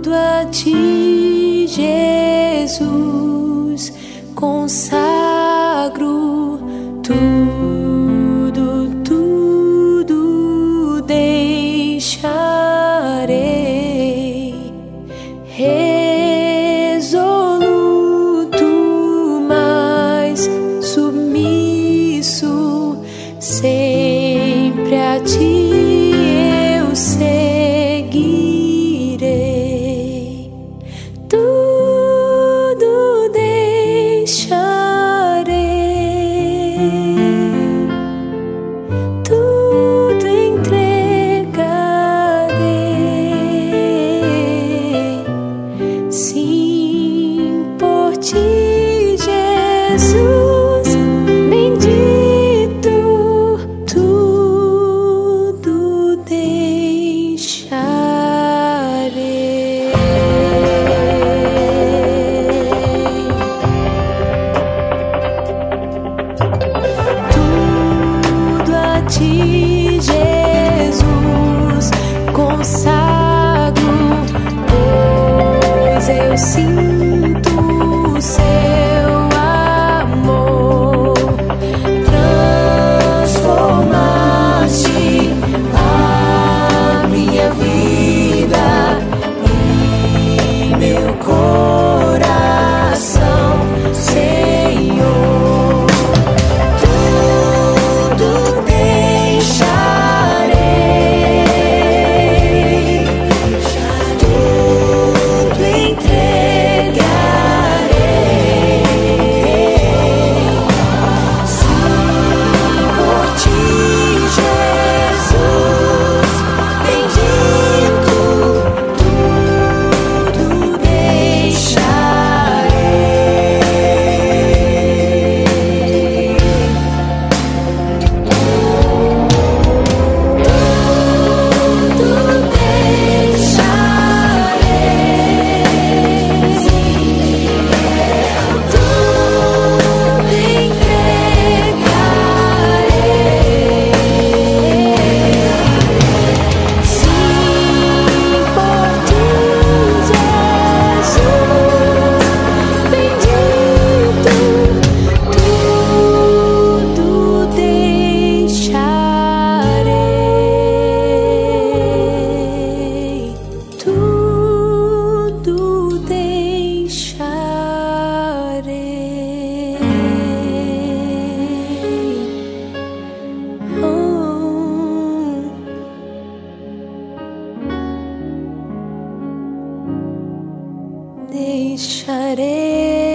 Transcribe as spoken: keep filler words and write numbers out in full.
Tudo a ti, Jesus, consagro. Tudo, tudo deixarei. Resoluto, mas submisso, sempre a ti eu seguirei. Tudo deixarei, tudo entregarei. Sim, por ti, Jesus bendito, tudo deixarei. Tudo a ti, Jesus, consagro, pois eu sinto o seu amor. Transformaste a minha vida e meu coração, Senhor. Tudo deixarei, tudo entregarei. Sim, por ti, Jesus bendito, tudo deixarei. Tudo deixarei, tudo entregarei. Sim, por ti, Jesus bendito, tudo deixarei, tudo deixarei. Oh, deixarei.